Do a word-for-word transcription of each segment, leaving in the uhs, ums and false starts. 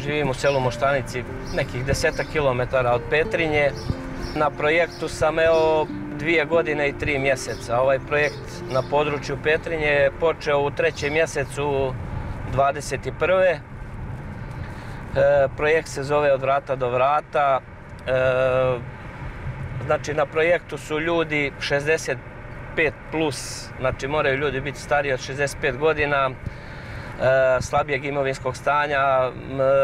živim u selu Moštanici, nekih desetak kilometara od Petrinje. Na projektu sam evo dvije godine i tri mjeseca. Ovaj projekt na području Petrinje je počeo u trećem mjesecu dvadeset prve. E, projekt se zove Od vrata do vrata. E, znači na projektu su ljudi šezdeset pet plus, znači moraju ljudi biti stariji od šezdeset pet godina, e, slabijeg imovinskog stanja, e,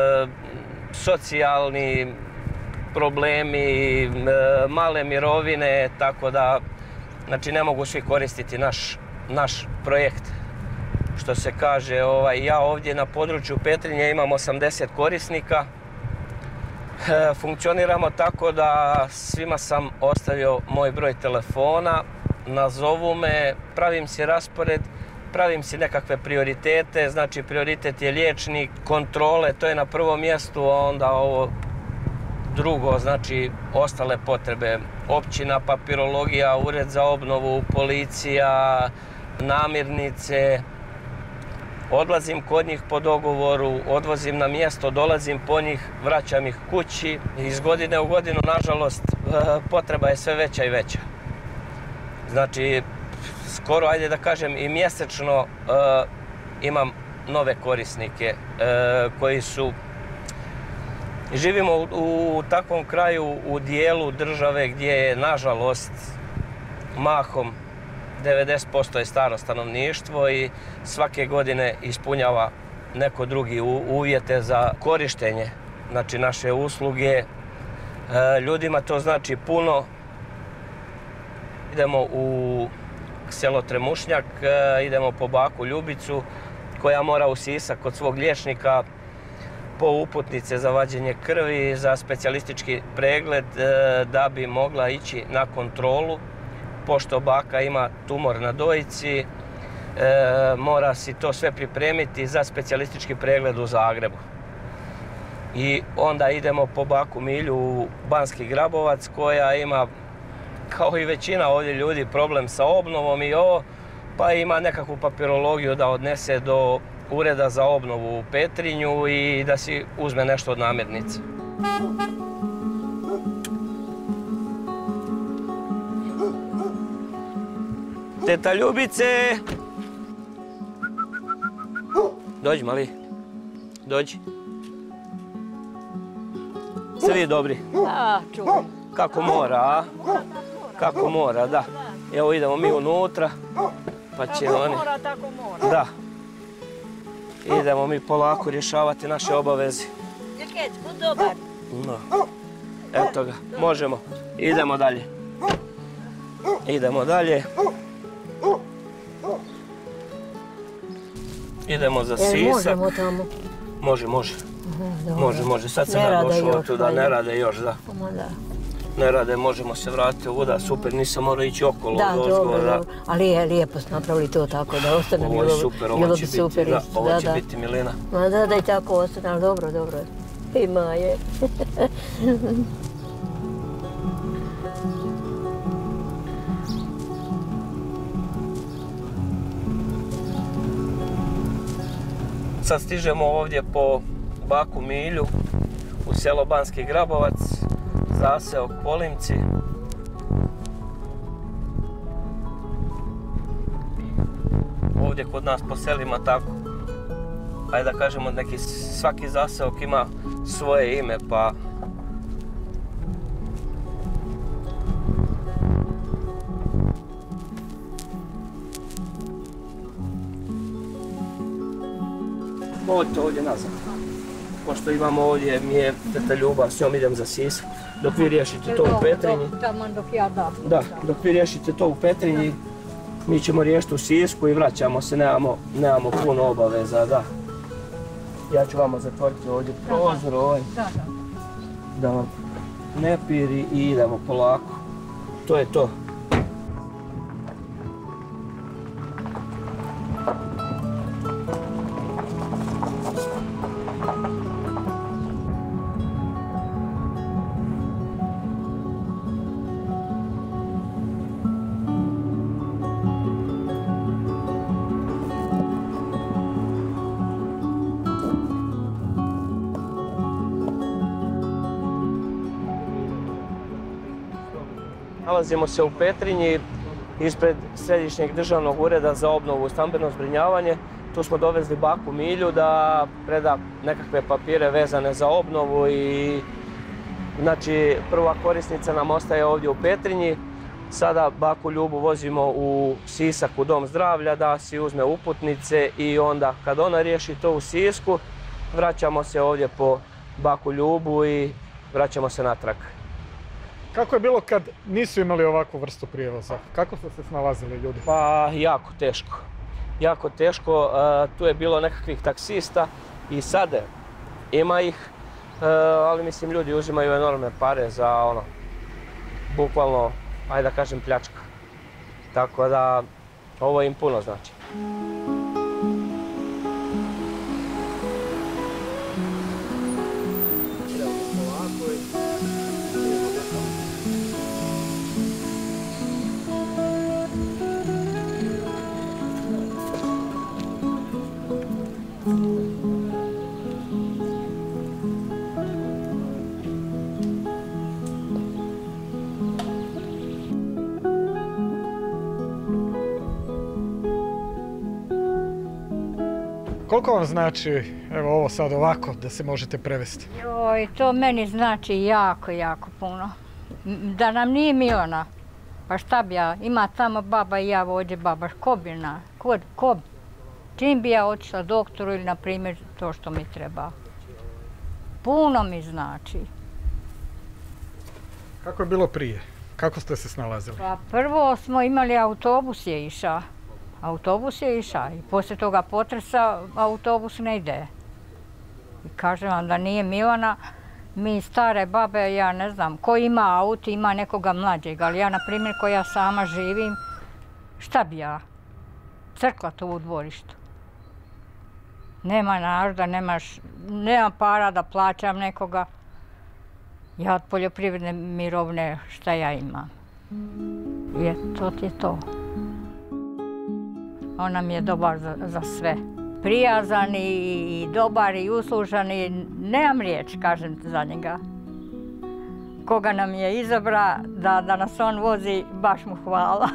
socijalni problemi, e, male mirovine, tako da znači ne mogu svi koristiti naš, naš projekt. Što se kaže, ovaj, ja ovdje na području Petrinje imam osamdeset korisnika. E, funkcioniramo tako da svima sam ostavio moj broj telefona, nazovu me, pravim si raspored, pravim si nekakve prioritete, znači prioritet je liječnik, kontrole, to je na prvom mjestu, a onda ovo drugo, znači ostale potrebe, općina, papirologija, ured za obnovu, policija, namirnice. Odlazim kod njih po dogovoru, odvozim na mjesto, dolazim po njih, vraćam ih kući. Iz godine u godinu, nažalost, potreba je sve veća i veća. Znači, skoro, ajde da kažem, i mjesečno imam nove korisnike koji su... Živimo u takvom kraju, u dijelu države gdje je, nažalost, mahom devedeset posto je staro stanovništvo i svake godine ispunjava neko drugi uvjete za korištenje, znači naše usluge. Ljudima to znači puno. Idemo u selo Tremušnjak, idemo po baku Ljubicu koja mora u Sisak kod svog liječnika po uputnice za vađenje krvi, za specijalistički pregled da bi mogla ići na kontrolu. Pošto baka ima tumor na dojici, e, mora si to sve pripremiti za specijalistički pregled u Zagrebu. I onda idemo po baku Milju u Banski Grabovac koja ima, kao i većina ovdje ljudi, problem sa obnovom i ovo, pa ima nekakvu papirologiju da odnese do ureda za obnovu u Petrinju i da si uzme nešto od namirnice. Teta Ljubice! Dođi, mali. Dođi. Ste vi dobri? Da, čujem. Kako mora, a? Kako mora, da. Evo idemo mi unutra, pa će oni... Kako mora, tako mora. Da. Idemo mi polako rješavati naše obaveze. Djeket, bud dobar. No. Eto ga, možemo. Idemo dalje. Idemo dalje. Idemo za Sisak. Možemo tamo? Može, može. Može, može. Sad sam ja došao tu da ne rade još, da. Ne rade, možemo se vratiti ovuda. Super, nisam morao ići okolo. Da, dobro, dobro. Ali je lijepo napravili to tako da ostane. Ovo je super, ovo će biti, da, ovo će biti milina. Da, da i tako ostane, ali dobro, dobro. Ima je. Sad stižemo ovdje po baku Milju u selo Banski Grabovac, zaseok Polimci. Ovdje kod nas po selima tako, ajde da kažemo, neki, svaki zaseok ima svoje ime, pa Možete ovdje nazad. Pošto imamo ovdje, mi je teta Ljuba, s njom idem za Sisak. Dok vi riješite to u Petrinji. Tamo dok ja dam. Da, dok vi riješite to u Petrinji, mi ćemo riješiti u Sisku i vraćamo se, nemamo, nemamo puno obaveza, da. Ja ću vama zatvoriti ovdje prozor ovaj, da vam ne piri i idemo polako. To je to. Nalazimo se u Petrinji ispred Središnjeg državnog ureda za obnovu i stambeno zbrinjavanje. Tu smo dovezli baku Milju da preda nekakve papire vezane za obnovu i znači prva korisnica nam ostaje ovdje u Petrinji. Sada baku Ljubu vozimo u Sisak u Dom zdravlja da si uzme uputnice i onda kad ona riješi to u Sisku, vraćamo se ovdje po baku Ljubu i vraćamo se natrag. Kako je bilo kad nisu imali ovakvu vrstu prijevoza? Kako su se snalazili ljudi? Pa jako teško. Jako teško. Tu je bilo nekakvih taksista i sada ima ih, ali mislim ljudi uzimaju enormne pare za ono, bukvalno, ajde da kažem, pljačka. Tako da ovo im puno znači. Koliko vam znači, evo ovo sad ovako, da se možete prevesti? Joj, to meni znači jako, jako puno. Da nam nije Milana, pa šta bi ja, ima tamo baba i ja ovdje baba, ko bi na, ko, ko bi? Čim bi ja otišla doktoru ili na primjer to što mi treba. Puno mi znači. Kako je bilo prije? Kako ste se snalazili? Pa prvo smo imali autobus je išao. Autobus je išao i poslije toga potresa autobus ne ide. I kažem vam da nije Milana, mi stare babe, ja ne znam, ko ima auto ima nekoga mlađeg, ali ja na primjer koja sama živim, šta bi ja? Crkla tu u dvorištu. Nema naroda, nemaš, nemam para da plaćam nekoga. Ja od poljoprivredne mirovine šta ja imam. I to ti je to. On nam je dobar za, za sve. Prijazan i dobar i uslužan i nemam riječ, kažem za njega. Koga nam je izabra da, da nas on vozi, baš mu hvala.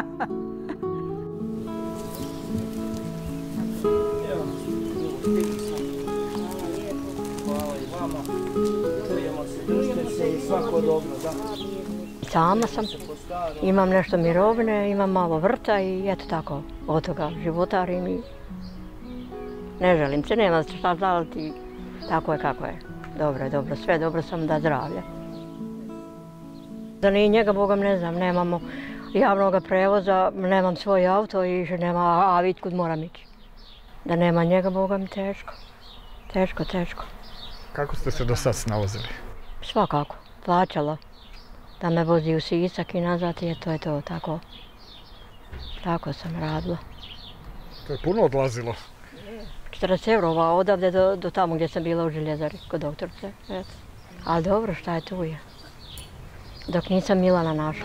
Hvala i vama. Čujemo se, družite se i svako dobro, da. Sama sam, imam nešto mirovine, imam malo vrta i eto tako, od toga životarim i ne želim se, nema šta žaliti, tako je kako je. Dobro je, dobro, sve dobro, samo da zdravlje. Da nije njega, Bogom ne znam, nemamo javnog prevoza, nemam svoj auto i nema, a vid kud moram ići. Da nema njega, Bogom, teško, teško, teško. Kako ste se do sad snalazili? Svakako, plaćala. Da me vozi u Sisak i nazad i to je to, tako. Tako sam radila. To je puno odlazilo. četrdeset eurova odavde do, do tamo gdje sam bila u željezari, kod doktorice. Ali dobro, šta je tu je. Dok nisam Milana našla.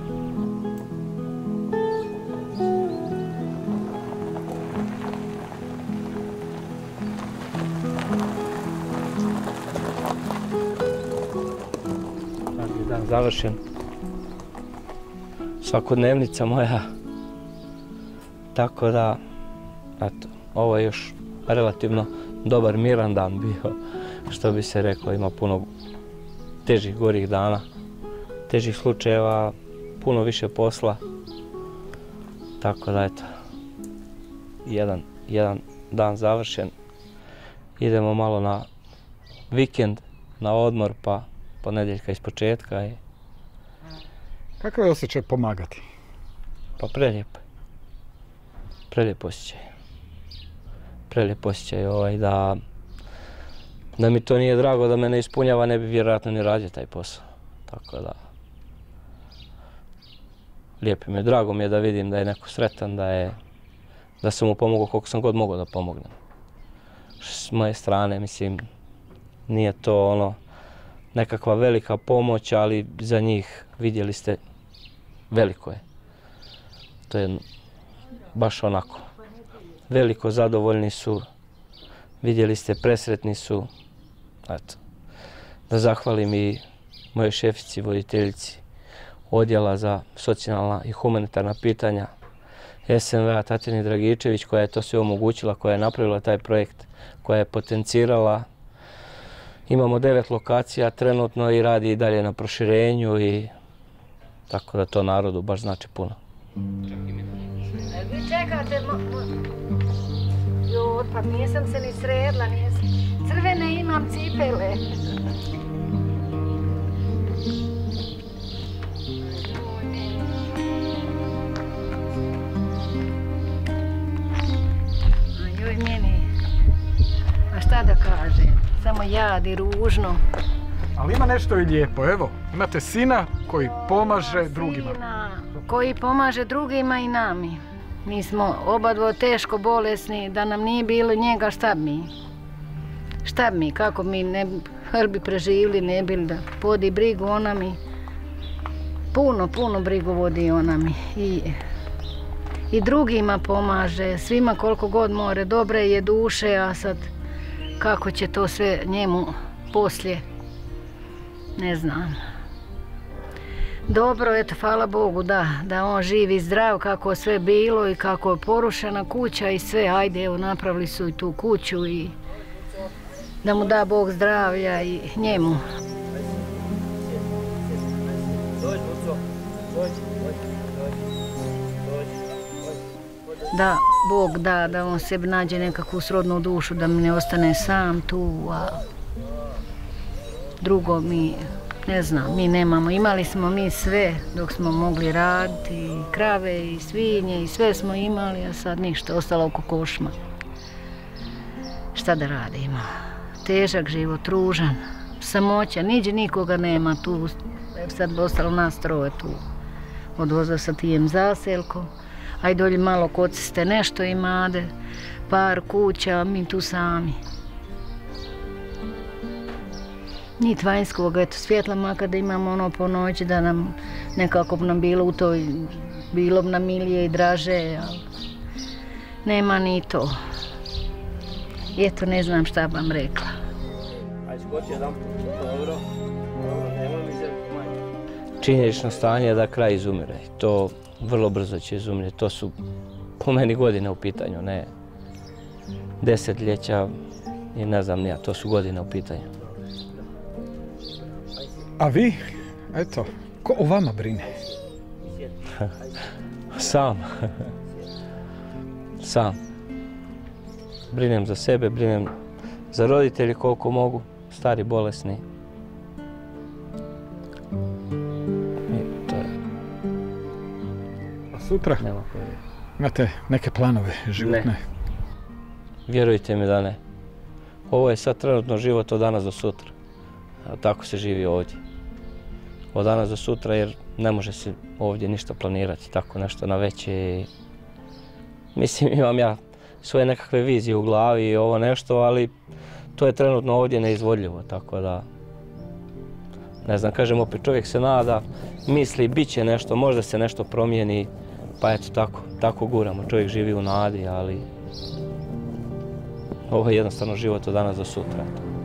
Dan završen. Svakodnevnica moja. Tako da, eto, ovo je još relativno dobar, miran dan bio. Što bi se reklo, ima puno težih, gorih dana, težih slučajeva, puno više posla. Tako da, eto, jedan, jedan dan završen. Idemo malo na vikend, na odmor, pa ponedjeljka iz početka. I... Kakav je osjećaj pomagati? Pa prelijep. Prelijep osjećaj. Prelijep osjećaj ovaj da, da mi to nije drago, da me ne ispunjava, ne bi vjerojatno ni radio taj posao. Tako da, lijepo mi je, drago mi je da vidim da je neko sretan, da, je, da sam mu pomogao koliko sam god mogao da pomognem. S moje strane, mislim, nije to ono nekakva velika pomoć, ali za njih vidjeli ste, veliko je. To je baš onako. Veliko zadovoljni su, vidjeli ste, presretni su. Eto, da zahvalim i mojoj šefici, voditeljici odjela za socijalna i humanitarna pitanja S N V-a Tatjani Dragičević, koja je to sve omogućila, koja je napravila taj projekt, koja je potencirala. Imamo devet lokacija trenutno i radi i dalje na proširenju, i tako da to narodu baš znači puno. Vi čekate, joj, pa nisam se ni sredla, nisam. Crvene imam cipele. Joj, meni, a šta da kažem, samo jad i ružno. Ali ima nešto i lijepo, evo, imate sina koji pomaže drugima. Sina koji pomaže drugima i nami. Mi smo obadvo teško bolesni, da nam nije bilo njega, šta bi mi? Šta bi mi, kako mi ne bi preživili, ne bi da vodi brigu o nami. Puno, puno brigu vodi o nami. I, i drugima pomaže, svima koliko god more, dobre je duše, a sad kako će to sve njemu poslije, ne znam. Dobro, eto, hvala Bogu, da, da on živi zdrav, kako je sve bilo i kako je porušena kuća i sve, ajde, evo, napravili su i tu kuću i da mu da Bog zdravlja i njemu. Da Bog da, da on sebi nađe nekakvu srodnu dušu, da mi ne ostane sam tu, a drugo mi, ne znam, mi nemamo. Imali smo mi sve dok smo mogli raditi, i krave i svinje i sve smo imali, a sad ništa, ostalo oko košma. Šta da radimo? Težak život, ružan, samoća, niđe nikoga nema tu, sad bi ostalo nas troje tu. Odvozao sa tijem zaselkom, a i dolje malo kod ceste nešto imade, par kuća, a mi tu sami. Nit vanjskog, eto, svjetla, makar da imamo ono po noći, da nam nekako bi nam bilo u toj, bilo bi nam milije i draže, ali nema ni to. I eto, ne znam šta bi vam rekla. Činjenično stanje je da kraj izumire. To vrlo brzo će izumreti. To su po meni godine u pitanju, ne desetljeća i ne znam nija, to su godine u pitanju. A vi, eto, ko o vama brine? Sam. Sam. Brinem za sebe, brinem za roditelji koliko mogu, stari, bolesni. I to je. A sutra Nema koje. imate neke planove životne? Ne. Vjerujte mi da ne. Ovo je sad trenutno život od danas do sutra. A tako se živi ovdje. Od danas do sutra, jer ne može se ovdje ništa planirati, tako nešto na veće. Mislim, imam ja svoje nekakve vizije u glavi i ovo nešto, ali to je trenutno ovdje neizvodljivo, tako da, ne znam, kažem, opet čovjek se nada, misli, bit će nešto, možda se nešto promijeni, pa eto, tako, tako guramo, čovjek živi u nadi, ali ovo je jednostavno život od danas do sutra.